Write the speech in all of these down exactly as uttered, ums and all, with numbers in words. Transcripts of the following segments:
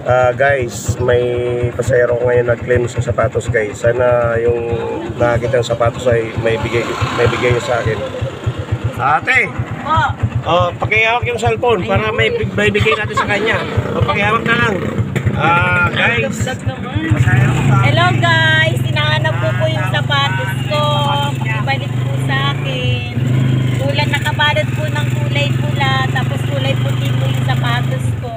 Uh, guys, may pasahero ko ngayon nag-claim sa sapatos guys. Sana yung nakakita ng sapatos ay may bigay, may bigay niyo sa akin. Ate! Oh, pakihawak yung cellphone para may, may bigay natin sa kanya. O, pakihawak na lang. Ah, uh, guys. Hello guys, hinahanap po po yung sapatos ko. Ibalik po sa akin. Kulay, nakabalot po ng kulay pula, tapos kulay puti po yung sapatos ko.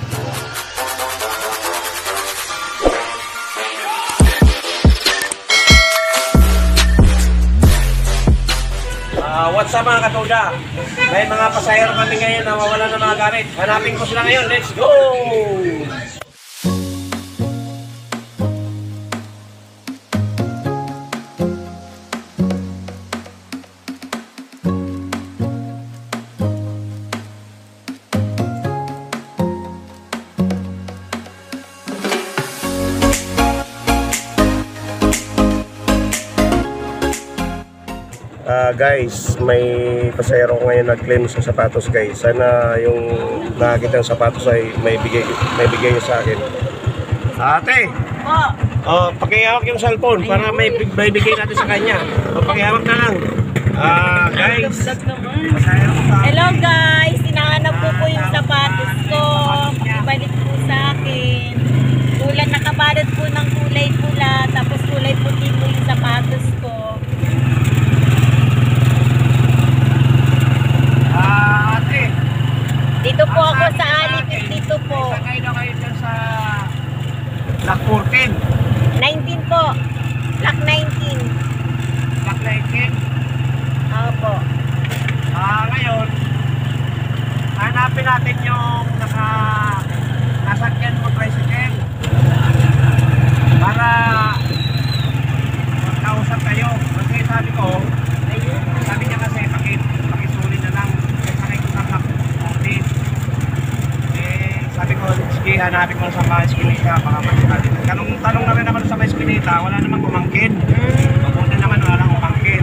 Uh, what's up mga katuda? May mga pasahero kami ngayon na mawala ng mga gamit. Hanapin ko sila ngayon. Let's go! Uh, guys, may pasahero ko ngayon nag-claim sa sapatos guys. Sana yung nakakita ng sapatos ay may bigay, may bigay niyo sa akin. Ate! Oh, pakihawak yung cellphone para may, may bigay natin sa kanya. O, pakihawak na lang. Ah, uh, guys. Hello guys, hinahanap po po yung sapatos ko. Ibalik po sa akin. Kulay, nakabalot po ng kulay pula, tapos kulay puti po yung sapatos ko. Dito po ako sa Alipit, dito po. Sakay na kayo dyan sa Block fourteen. nineteen po. Block nineteen. Block nineteen? Opo. Ah, ngayon, hanapin natin yung naka nasakyan mo tricycle. Para magkausap kayo. Kasi sabi ko, sabi niya kasi pakit, pakisuli na lang. Sakay ko sa Block fourteen. Sabi ko, sige, hanapin ko sa mga eskinita, baka masyadin. Tanong-tanong na rin naman sa mga eskinita, wala namang kumangkin. Mabuti naman, wala nang kumangkin.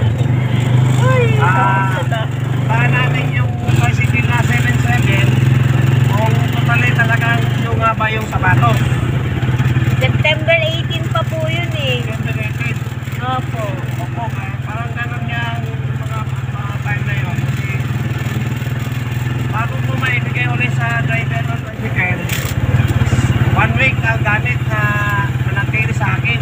Ah, para natin yung bicycle na seven seven, kung totally talagang yung nga ba yung sapatos. September eighteen pa po yun eh. September eighteen? Opo. Opo, parang ganun yung mga, mga time na yun. Kasi, bago mo maibigay ulit sa driver ng tricycle, one week ang gamit na manatili sa akin.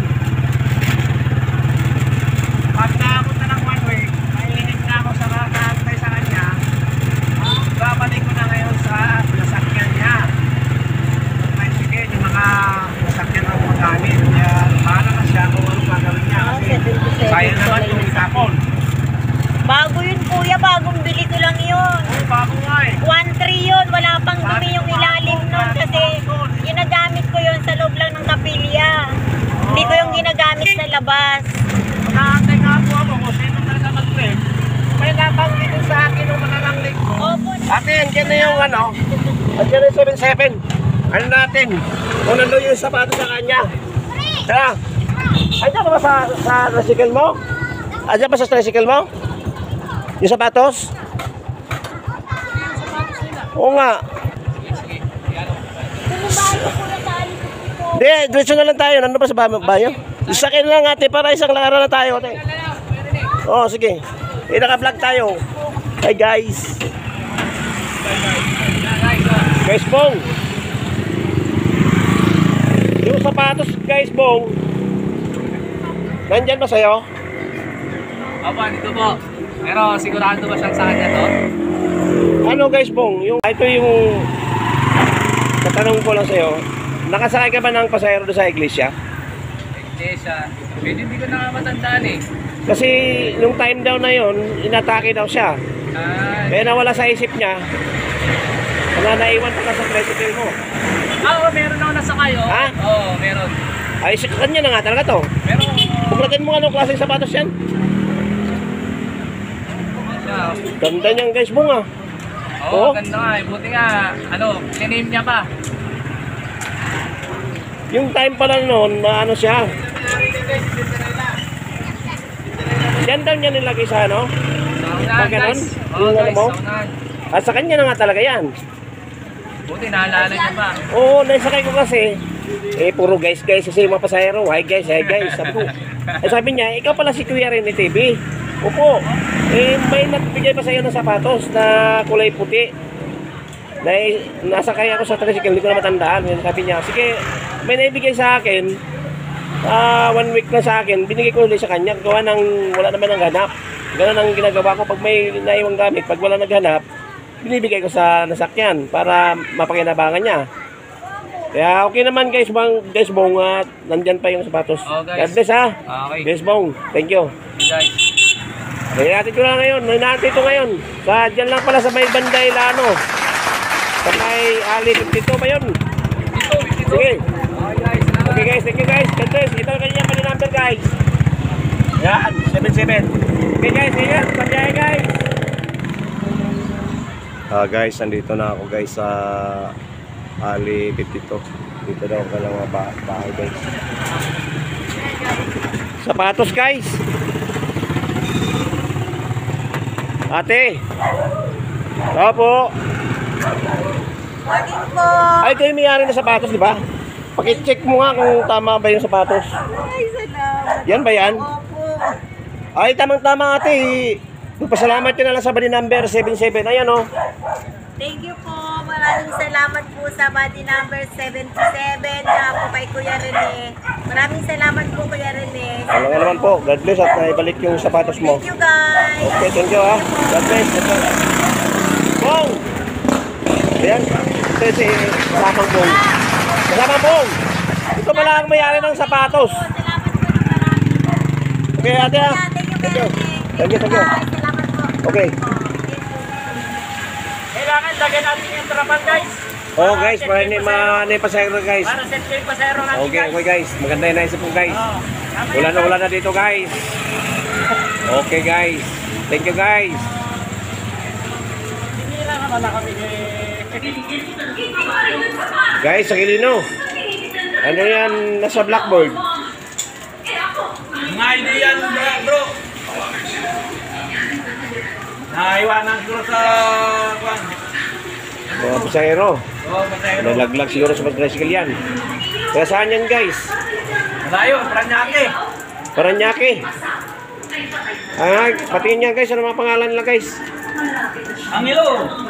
Pag naabot na ng one week, mahihinig na ako sa nakakantay sa kanya, babalik ko na ngayon sa nasakyan niya. Tricycle, yung mga nasakyan ng mga gamit. Kaya paano na siya kung anong gagawin niya. Kasi sayang naman yung itapon. Bago yun kuya, bagong bili ko lang yun. Oh, bago nga eh. one three yun, wala pang dumi yung ilalim nun kasi ginagamit ko yun sa loob lang ng kapilya. Hindi ko yung ginagamit sa labas. Nakakay nga po ako kung sino talaga mag-claim. May nabanggit sa akin ng manananglig ko. Opo. Ate, andyan na yung ano, andyan na yung seven seven. Ano natin? Kung nandun yung sapatos sa kanya. Tara. Andyan ba sa, sa tricycle mo? Andyan ba sa tricycle mo? Yung sapatos? Oo nga. Hindi, diretso na lang tayo. Nandun pa sa bayo? Isa kayo lang ate para isang laro na tayo. Ate. Oo, sige. E, naka-vlog tayo. Hi guys. Guys, Bong. Yung sapatos, guys, Bong. Nandyan ba sa'yo? Opo, dito po. Pero sigurado ba siyang sa kanya to? Ano guys, Bong? Yung, ito yung tatanong ko lang sa'yo. Nakasakay ka ba ng pasahero doon sa iglesia? Iglesia? Pwede hindi ko na matandaan eh. Kasi nung time daw na yon, inatake daw siya. Ah, Kaya nawala sa isip niya. Wala, naiwan pa ka sa tricycle mo. ah, oh, meron ako nasa kayo. Ha? Oo, oh, meron. Ay, kanya na nga talaga to. Meron. Kumulatin mo anong klaseng sapatos yan? Yeah. Ganda niyan guys, Bong ah. Oo, Oh. ganda nga. eh. Buti nga, ano, kiname niya pa. Yung time pala noon, na ano siya. Yan daw niya nilagay sa ano? Saunahan, Pag ganun? guys. Oo, Yung ano guys, mo? saunahan. At sa kanya na nga talaga yan. Buti naalala niya pa. Oo, naisakay ko kasi. Eh, puro guys, guys, kasi yung mga pasahero. Hi guys, hi guys. Sabi ko, eh, sabi niya, ikaw pala si Kuya Rene T V. Opo. Eh, may nagbigay pa sa'yo ng sapatos na kulay puti. Na, nasakay ako sa tricycle, hindi ko na matandaan. Sabi niya, sige, may naibigay sa akin. Ah, one week na sa akin, binigay ko ulit sa kanya. Gawa ng wala naman ang ganap. Ganun ang ginagawa ko pag may naiwang gamit. Pag wala naghanap, binibigay ko sa nasakyan para mapakinabangan niya. Kaya okay naman guys, bang guys bong at nandyan pa yung sapatos. Oh, guys. God bless ha. Okay. Guys bong, thank you. Guys. Kaya natin ko na ngayon, natin ito ngayon. Sa dyan lang pala sa may Banday Lano. Sa may Ali fifty-two ba yun? Ito, ito. Sige. Okay guys. Salamat. Okay guys, thank you guys. God bless. Ito ang kanyang mali number guys. Yan, seven seven. Okay guys, ingat. Pagkaya guys. Ah guys, nandito na ako guys sa Ali fifty-two. Dito daw ka lang mga bah bahay guys. Sapatos guys. Ate. Opo. Morning po. Ay, kayo may-ari na sapatos, di ba? Paki-check mo nga kung tama ba yung sapatos. Ay, salamat. Yan ba yan? Opo. Ay, tamang-tama ate. Pasalamat yun na lang sa body number seven seven. Ayan o. Oh. Thank you po. Maraming salamat po sa body number seventy-seven na po kay Kuya Rene. Maraming salamat po Kuya Rene. Ano nga naman po. God bless at naibalik yung sapatos mo. Thank you guys. Okay, thank you ha. God bless. Bong! Ayan. Ito si kasamang Bong. Kasamang Bong! Ito pala ang may-ari ng sapatos. Salamat po ng marami. Okay ate ha. Thank you Thank Kuya you. Rene. Thank you, thank you. Bye. Salamat po. Okay. Kailangan lagyan natin yung trapan guys. Oh guys, para hindi ma hindi pasahero guys. Para set yung pasahero natin Okay, guys. okay guys. Maganda yung naisip po guys. Oh, tama Wala yan, na wala na dito guys. Okay guys. Thank you guys. Hindi lang naman na kami eh. Guys, sa Kilino. Ano yan nasa blackboard? Mga idea yan bro, bro. Naiwanan siguro sa kwan. Mga pasahero. Oh, pasahero. Nalaglag siguro sa tricycle yan. Kaya saan yan guys? Malayo, Paranaque. Paranaque. Ah, patingin niya guys. Ano mga pangalan nila guys? Angelo.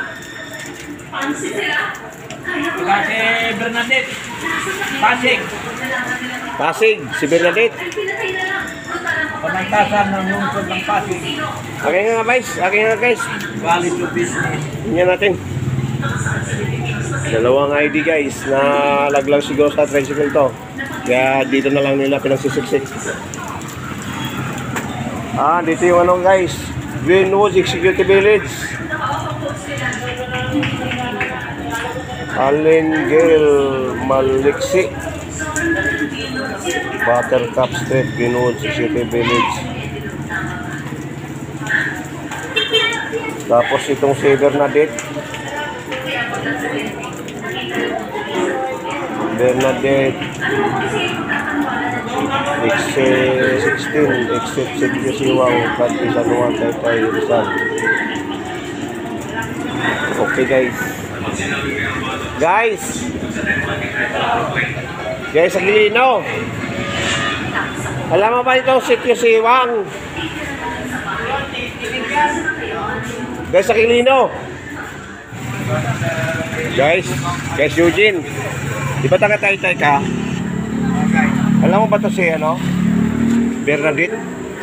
Kasi Bernadette. Pasig. Pasig, si Bernadette. Pamantasan ng lungsod ng Pasig. Okay nga guys. Okay nga guys. Valley to business. Tingnan natin. Dalawang I D guys na laglag siguro sa tricycle to. Kaya dito na lang nila pinagsisiksik. Ah, dito yung ano guys. Greenwood Executive Village. Alengel Maliksi. Buttercup Street, Greenwood Executive Village. Tapos itong si Bernadette. Bernadette X sixteen exit Sitio Siwang Kati Sanuan Taytay Rizal. Okay guys. Guys. Guys, sa Kilino. Alam mo ba itong Sitio Siwang? Guys, sa Kilino. Guys, guys Eugene. Di ba taga Taytay ka? Alam mo ba ito si ano? Bernadette?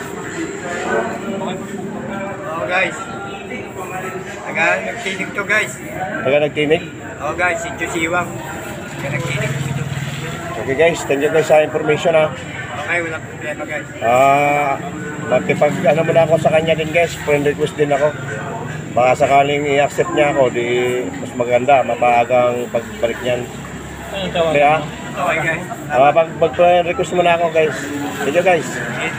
Oh guys. Taga nagtinig to guys. Taga nagtinig? Oh guys, si Josiwang. Taga nagtinig to. Okay guys, thank you guys sa information ha. Okay, walang problema guys. Ah, makipag ano muna ako sa kanya din guys, friend request din ako. Baka sakaling i-accept niya ako, di mas maganda, mapagang pagbalik niyan. Kaya, Okay guys. ah, pag mag-friend request muna ako guys. Thank you guys.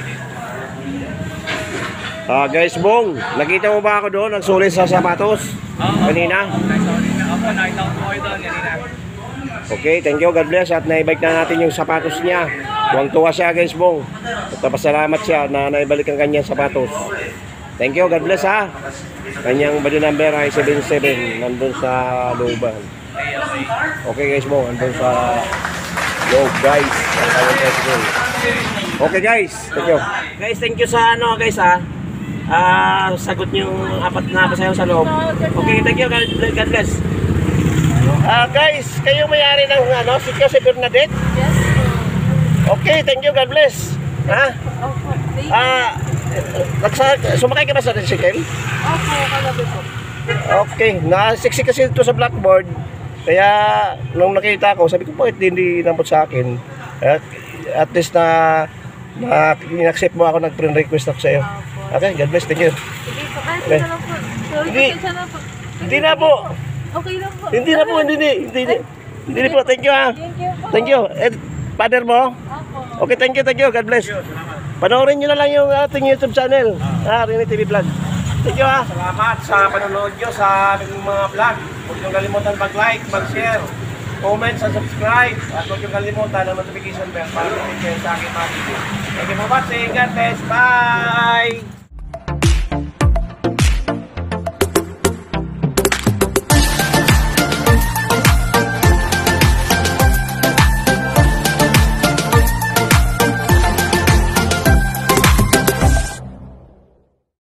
Ah, guys, Bong, nakita mo ba ako doon nagsulit sa sapatos kanina? Ako, nakita ko po kayo doon kanina. Okay, thank you, God bless. At naibalik na natin yung sapatos niya. Tuwang-tuwa siya guys, Bong. At pasalamat siya na naibalik ang kanyang sapatos. Thank you, God bless ha. Kanyang body number ay seven seven, nandun sa looban. okay. Okay guys mo, andun sa loob guys. Ang tawag tayo siguro. Okay guys, thank you. Guys, thank you sa ano guys ha. Ah, sagot niyo yung apat na pasayaw sa loob. Okay, thank you. God God bless. Ah, guys, kayo may-ari ng ano, si Jose Bernadette? Yes po. Okay, thank you. God bless. Ha? Opo. Thank you. Ah, nagsa, sumakay ka ba sa tricycle? Opo, kagabi po. Okay, nasiksi kasi ito sa blackboard. Kaya nung nakita ko, sabi ko po, hindi nampot sa akin. At, at least na na in-accept mo ako, nag-friend request ako sa iyo. Okay, God bless, thank you. Sige po. Ay, Okay. sige lang po. Sorry, Hindi. pasensya na po. Hindi na po. Okay lang po. Hindi na po, hindi, hindi, hindi, hindi, hindi po, thank you ha. Thank you po. Thank you. Eh, father mo? Opo. Okay, thank you, thank you, God bless. Panoorin nyo na lang yung ating YouTube channel. Ah, Rini T V Vlog. Thank you ha. Salamat sa panonood nyo sa aming mga vlog. Huwag nyo kalimutan mag-like, mag-share, comment, sa subscribe. At huwag nyo kalimutan ang notification bell para mag-share sa aking mga video. Thank you for watching. God bless. Bye!